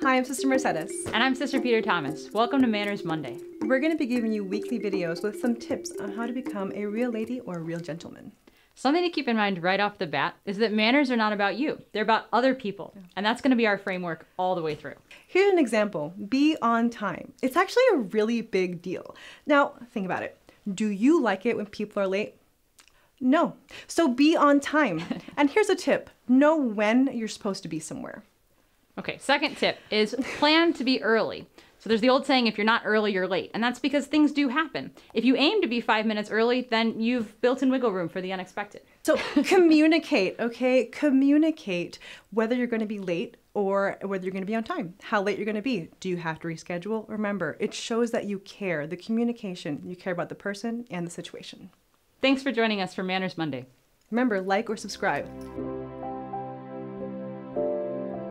Hi, I'm Sister Mercedes. And I'm Sister Peter Thomas. Welcome to Manners Monday. We're going to be giving you weekly videos with some tips on how to become a real lady or a real gentleman. Something to keep in mind right off the bat is that manners are not about you. They're about other people. And that's going to be our framework all the way through. Here's an example. Be on time. It's actually a really big deal. Now, think about it. Do you like it when people are late? No. So be on time. And here's a tip. Know when you're supposed to be somewhere. Okay, second tip is plan to be early. So there's the old saying, if you're not early, you're late. And that's because things do happen. If you aim to be 5 minutes early, then you've built in wiggle room for the unexpected. So communicate, okay? Communicate whether you're going to be late or whether you're going to be on time. How late you're going to be. Do you have to reschedule? Remember, it shows that you care. The communication, you care about the person and the situation. Thanks for joining us for Manners Monday. Remember, like or subscribe.